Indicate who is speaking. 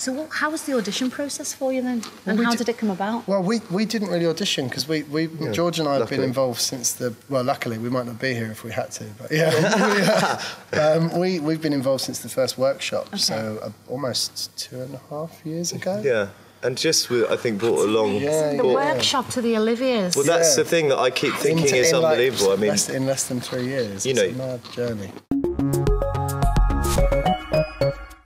Speaker 1: So how was the audition process for you then? And how did it come about?
Speaker 2: Well, we didn't really audition because George and I have been involved since luckily, we might not be here if we had to, but we've been involved since the first workshop, so almost 2.5 years ago.
Speaker 3: Yeah. And just, I think, brought along...
Speaker 1: The workshop to the Oliviers.
Speaker 3: Well, that's the thing that I keep thinking is unbelievable.
Speaker 2: In less than 3 years. It's a mad journey.